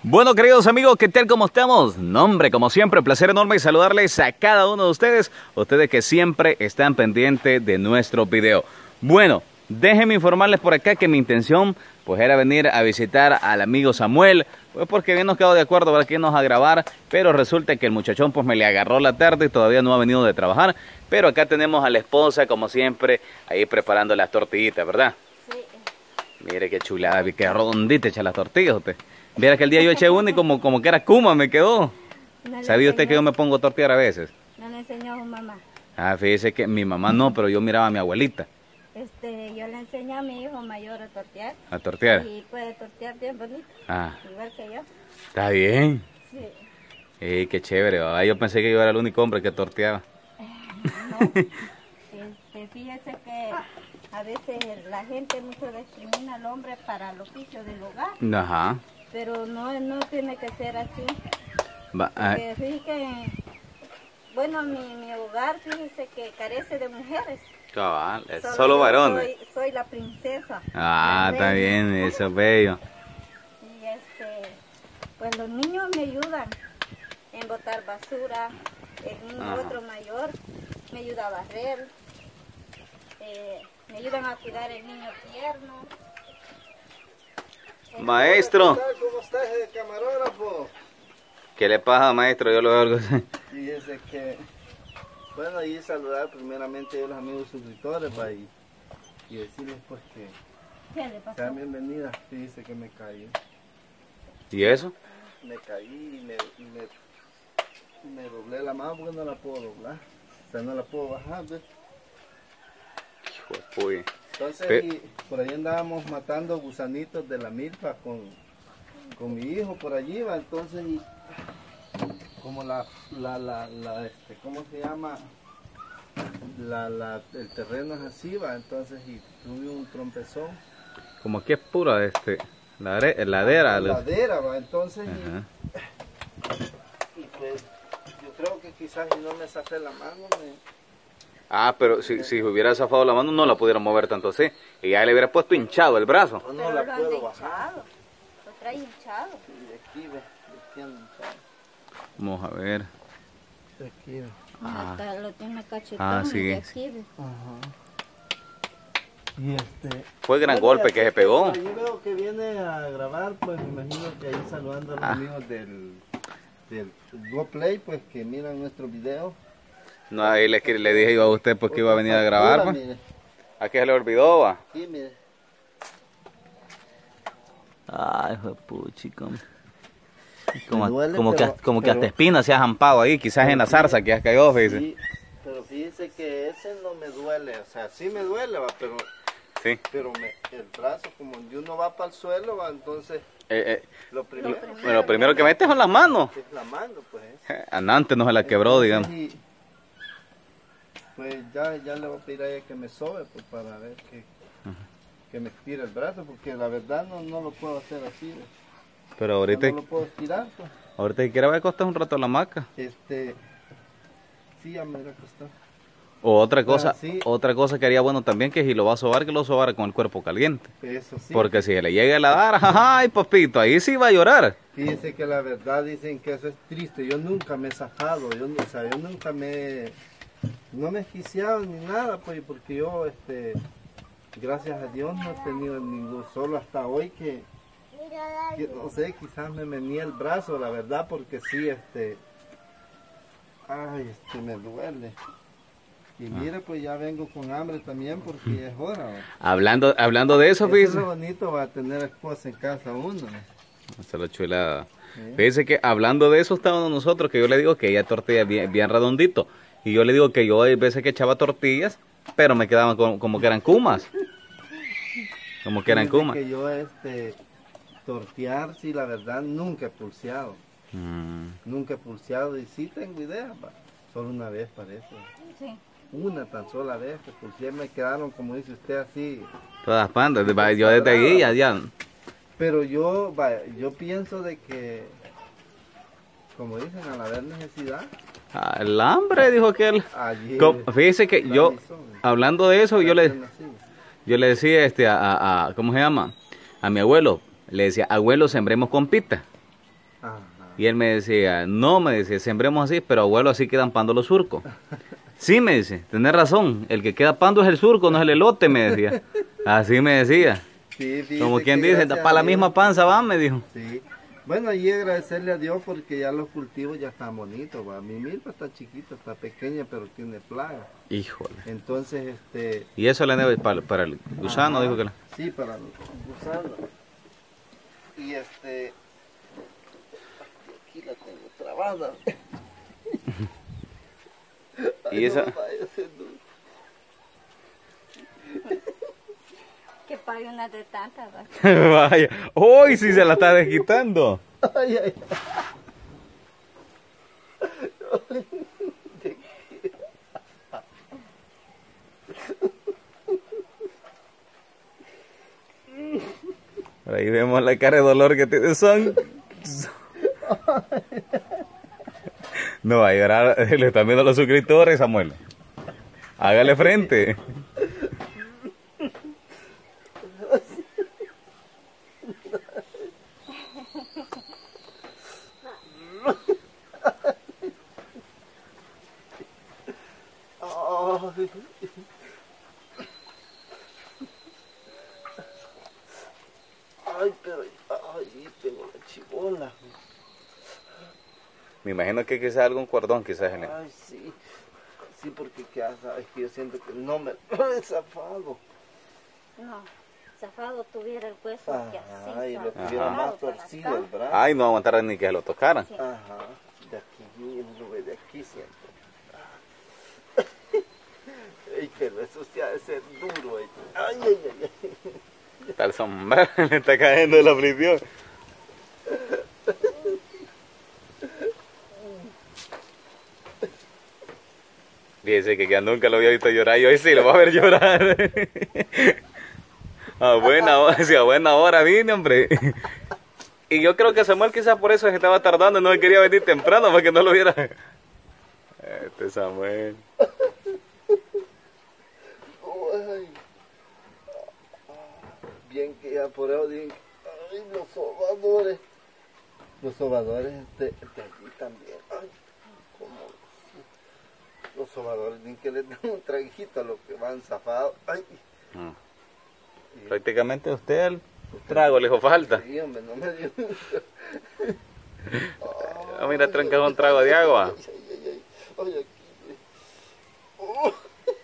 Bueno, queridos amigos, ¿qué tal? ¿Cómo estamos? No, hombre, como siempre, un placer enorme saludarles a cada uno de ustedes que siempre están pendientes de nuestro video. Bueno, déjenme informarles por acá que mi intención pues era venir a visitar al amigo Samuel, pues porque bien nos quedó de acuerdo para que irnos a grabar, pero resulta que el muchachón pues me le agarró la tarde y todavía no ha venido de trabajar, pero acá tenemos a la esposa, como siempre, ahí preparando las tortillitas, ¿verdad? Sí. Mire qué chulada, qué redondita echa las tortillas usted. Viera que el día yo eché una y como que era kuma me quedó. No. ¿Sabía usted que yo me pongo a tortear a veces? No le enseñó a su mamá. Ah, fíjese que mi mamá no, pero yo miraba a mi abuelita. Yo le enseñé a mi hijo mayor a tortear. ¿A tortear? Y puede tortear bien bonito. Ah. Igual que yo. Está bien. Sí. Qué chévere. Ah, yo pensé que yo era el único hombre que torteaba. No. Fíjese que a veces la gente mucho discrimina al hombre para el oficio del hogar. Ajá. Pero no tiene que ser así. Porque fíjese que, bueno, mi hogar, fíjese que carece de mujeres. Cabal, es solo varones. Soy la princesa. Ah, está bien, eso es bello. Y pues los niños me ayudan en botar basura. El niño otro mayor me ayuda a barrer. Me ayudan a cuidar el niño tierno. Maestro. ¿Cómo estás, camarógrafo? ¿Qué le pasa, maestro? Yo lo veo algo así. Fíjese que, bueno, ahí saludar primeramente a los amigos suscriptores y decirles pues que ¿qué le pasó? sean bienvenidas. Fíjese que me caí. ¿Y eso? Me caí y me doblé la mano porque no la puedo doblar. O sea, no la puedo bajar, ¿ves? Hijo de puy. Entonces, por ahí andábamos matando gusanitos de la milpa con mi hijo por allí, va. Entonces, como ¿cómo se llama? El terreno es así, va. Entonces, y tuve un trompezón. Como que es pura, ladera. Ladera, va. Entonces, y pues, yo creo que quizás si no me saqué la mano, Ah, pero si hubiera zafado la mano no la pudiera mover tanto así. Y ya le hubiera puesto hinchado el brazo. No la puedo bajar. Lo trae hinchado. Sí, de aquí, ve. De aquí ando hinchado. Vamos a ver. De aquí, ve. Acá lo tiene cachetón. Ah, sí. Y aquí, ve. Y fue gran golpe que se pegó. Yo veo que viene a grabar, pues me imagino que ahí saludando a los amigos del GoPlay, pues que miran nuestro video. No, ahí le dije yo a usted pues que iba a venir a grabar, pues. ¿A qué se le olvidó, va? Sí, mire. Ay, hijo de puchico. Como que hasta espina se ha jampado ahí, quizás en la zarza que has caído, fíjese. Sí, pero fíjese que ese no me duele, o sea, sí me duele, va, pero... Sí. Pero el brazo, como uno va para el suelo, va, entonces... Lo primero que mete son las manos. Es la mano, pues. Antes no se la quebró, digamos. Pues ya le voy a pedir a ella que me sobe, pues para ver que me estire el brazo, porque la verdad no lo puedo hacer así. ¿Ves? Pero ahorita... No lo puedo estirar, pues. Ahorita si quiera va a costar un rato la hamaca. Sí, ya me irá a costar. O otra cosa, sí. Otra cosa que haría bueno también, que si lo va a sobar, que lo sobara con el cuerpo caliente. Eso sí. Porque si le llega a la dar, ay papito, ahí sí va a llorar. Fíjense que la verdad dicen que eso es triste. Yo nunca me he zafado, yo nunca no me he esquiciado ni nada, pues, porque yo, gracias a Dios no he tenido ningún, solo hasta hoy que no sé, quizás me venía el brazo, la verdad, porque sí, me duele. Y mire, pues ya vengo con hambre también porque es hora. Hablando de eso, fíjese. Es bonito va a tener esposa en casa uno. Esa es la chulada. Sí. Fíjese que hablando de eso estábamos nosotros, que yo le digo que ella tortilla bien redondito. Y yo le digo que yo hay veces que echaba tortillas, pero me quedaban como que eran kumas. Como que eran kumas. Que yo tortear, sí, la verdad, nunca he pulseado. Nunca he pulseado y sí tengo idea, solo una vez parece. Sí. Una tan sola vez que pulseé, me quedaron, como dice usted, así. Todas pandas, yo desde ahí ya. Pero yo pienso de que, como dicen, al haber necesidad. El hambre, dijo aquel. Fíjese que yo, hablando de eso, yo le decía ¿cómo se llama? A mi abuelo, le decía, abuelo, sembremos con pita. Y él me decía, no, me decía, sembremos así, pero abuelo, así quedan pando los surcos. Sí, me dice, tenés razón, el que queda pando es el surco, no es el elote, me decía. Así me decía. Sí, fíjese Como quien que dice, gracias para a la Dios. misma panza va, me dijo. Sí. Bueno, y agradecerle a Dios porque ya los cultivos ya están bonitos, va. Mi milpa está chiquita, está pequeña, pero tiene plaga. Híjole. Entonces, Y eso le debe para el gusano, ajá, dijo que la... sí, para el gusano. Y aquí la tengo trabada. Y esa... No, vaya a ser duro. Que pague una de tantas, ¿va? Vaya, hoy sí se la está desquitando. Ay, ay, Por ahí vemos la cara de dolor que tiene. No va a llorar, le están viendo los suscriptores, Samuel. Hágale frente. ay. Ay, pero ay, tengo la chibola. Me imagino que quizás algún cordón, quizás en él. Ay, sí. Sí, porque ya sabes que yo siento que no me lo he zafado. No, zafado tuviera el hueso que así. Ay, lo zafado, tuviera más para torcido acá. el brazo. Ay, no aguantaron ni que se lo tocaran. Sí. Ajá, de aquí, de aquí siento. Ay, pero eso sí ha de ser duro. Ay, ay, ay, ay. Tal sombrero le está cayendo la prisión. Fíjese que ya nunca lo había visto llorar y hoy sí lo va a ver llorar. A buena hora, sí, a buena hora vine, hombre. Y yo creo que Samuel quizás por eso se estaba tardando, no quería venir temprano para que no lo viera. Este Samuel. Ay. Bien que ya por eso dicen, ay, los sobadores. Los sobadores de aquí también. Ay, como los sobadores dicen que les dan un traguito a los que van zafados. Ay. Y- Prácticamente a usted el trago le dijo falta. Sí, hombre, no me dio. Ah, mira, trancado un trago de agua. Ay, ay, ay, ay, aquí. Oh.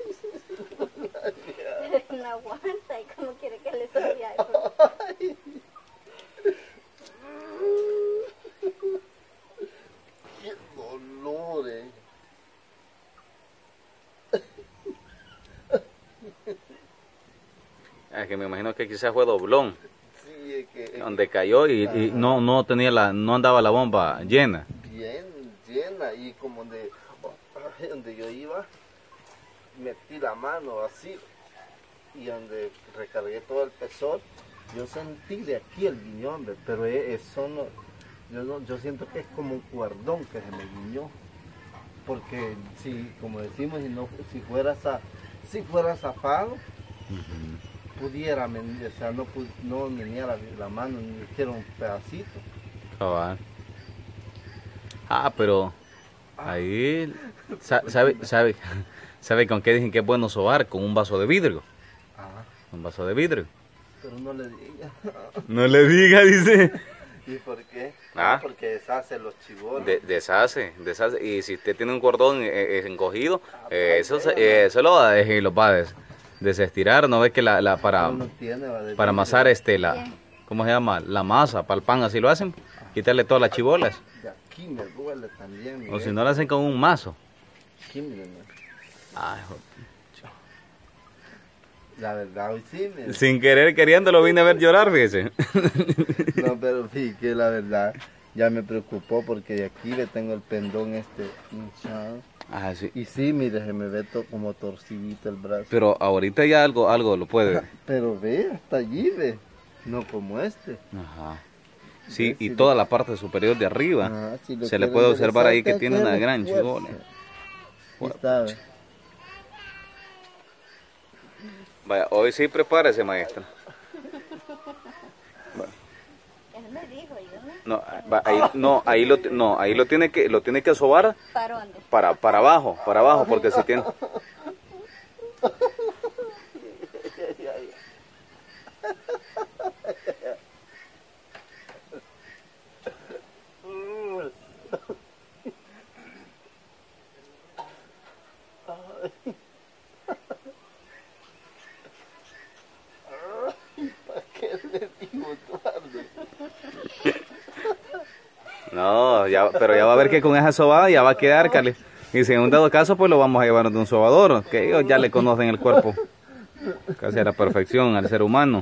No aguanta y como quiere que le sobe algo. Qué dolor, Es que me imagino que quizás fue doblón, Sí, es que donde cayó y no tenía no andaba la bomba llena. bien llena y como donde yo iba, metí la mano así y donde recargué todo el pezón, yo sentí de aquí el guiñón, hombre, pero eso yo siento que es como un cordón que se me guiñó, porque si, como decimos, si fuera zafado, pudiera, o sea, no venía la mano, ni siquiera un pedacito. Cabal. Ah, pero ahí sabe con qué dicen que es bueno sobar, con un vaso de vidrio. Ajá. Un vaso de vidrio. Pero no le diga. No le diga, dice. ¿Y por qué? Ah. Porque deshace los chibolos. Deshace. Y si usted tiene un cordón encogido, eso lo va a dejar y lo va a desestirar. No ve que para Uno tiene, va, de para vidrio. amasar ¿cómo se llama? La masa para el pan, así lo hacen. Quitarle todas las chibolas. De aquí me duele también. O mire. si no lo hacen con un mazo. Aquí, miren, Ay, la verdad, hoy sí me... sin querer queriendo lo vine a ver llorar, fíjese. No, pero sí, que la verdad ya me preocupó porque de aquí le tengo el pendón hinchado. Ah, sí. Y sí, mire, se me ve como torcidito el brazo. Pero ahorita ya algo lo puede. Pero ve, hasta allí ve. No como este. Ajá. Sí, Ve, y si toda la parte superior de arriba. Ajá, si lo Se le quiere puede observar ahí que enderezar, tiene una hacerle gran fuerza. chibola. Ahí está, ve. Vaya, hoy sí prepárese, maestro. Él me dijo, yo no. No, ahí, no, ahí lo tiene que sobar ¿Para dónde? para abajo, porque si tiene... No, ya, pero ya va a ver que con esa sobada ya va a quedar, Carly. Y si en un dado caso, pues lo vamos a llevar de un sobador, que ellos ya le conocen el cuerpo casi a la perfección al ser humano.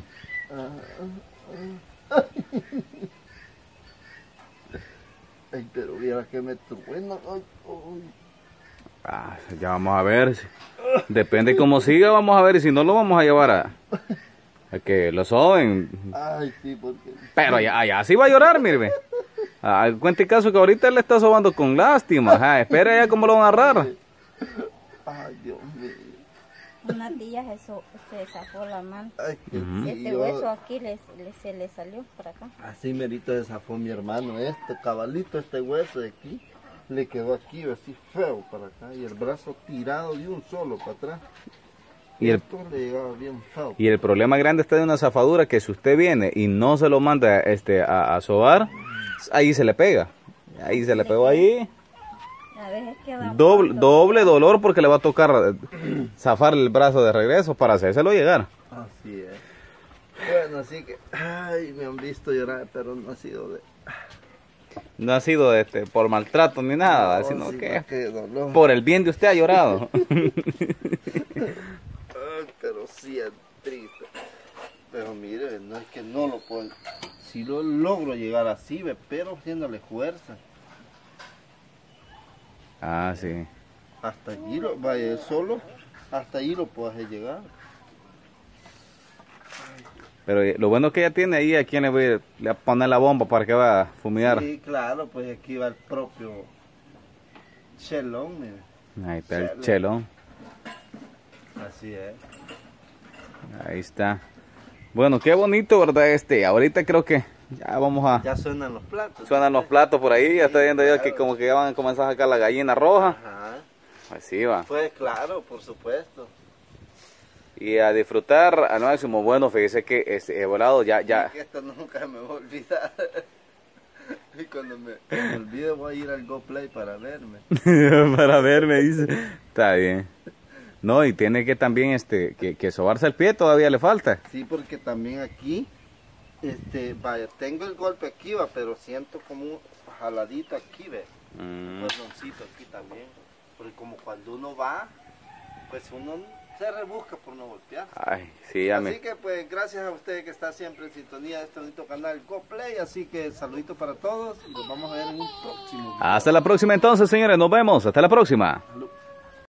Ay, pero viera que me truena. Ay, ay. Ah, ya vamos a ver. Depende cómo siga, vamos a ver. Y si no, lo vamos a llevar a que lo soben. Ay, sí, porque... Pero allá sí va a llorar, mire. Cuente caso que ahorita él le está sobando con lástima. Espera ya cómo lo van a agarrar. Ay, Dios mío. Una tía se zafó la mano. Ay, qué Este frío. hueso aquí se le salió por acá. Así merito se zafó mi hermano. Este cabalito, este hueso de aquí, le quedó aquí así feo para acá. Y el brazo tirado de un solo para atrás. Y el, Esto le llegaba bien feo. y el problema grande está de una zafadura que si usted viene y no se lo manda a sobar, ahí se le pega. Ahí se le pegó ahí. A veces queda Doble dolor porque le va a tocar zafar el brazo de regreso para hacérselo llegar. Así es. Bueno, así que, ay, me han visto llorar, pero no ha sido de... No ha sido por maltrato ni nada, No, sino sí, que qué dolor. por el bien de usted ha llorado. Ay, pero sí es triste. Pero mire, no es que no lo puedo... Si lo logro llegar así, ve, pero haciéndole fuerza. Ah, sí. Hasta allí lo vaya solo, hasta allí lo puedo hacer llegar. Pero lo bueno que ella tiene ahí, a quien le va a poner la bomba para que va a fumigar. Sí, claro, pues aquí va el propio chelón, mire. Ahí está el chelón. Así es. Ahí está. Bueno, qué bonito, ¿verdad? Ahorita creo que ya vamos a... Ya suenan los platos. Suenan los platos por ahí, ya está viendo yo que como que ya van a comenzar a sacar la gallina roja. Ajá. Así va. Pues claro, por supuesto. Y a disfrutar al máximo. Bueno, fíjese que he volado ya. Es que esto nunca me voy a olvidar. Y cuando me olvide voy a ir al GoPlay para verme. Para verme, dice. Está bien. No, y tiene que también que sobarse el pie, todavía le falta. Sí, porque también aquí, vaya, tengo el golpe aquí, va, pero siento como un jaladito aquí, ve. Un cordoncito aquí también. Porque como cuando uno va, pues uno se rebusca por no golpear. Ay, sí, ya Así que pues gracias a ustedes que están siempre en sintonía de este bonito canal GoPlay. Así que saludito para todos y nos vamos a ver en un próximo video. Hasta la próxima entonces, señores. Nos vemos. Hasta la próxima. Salud.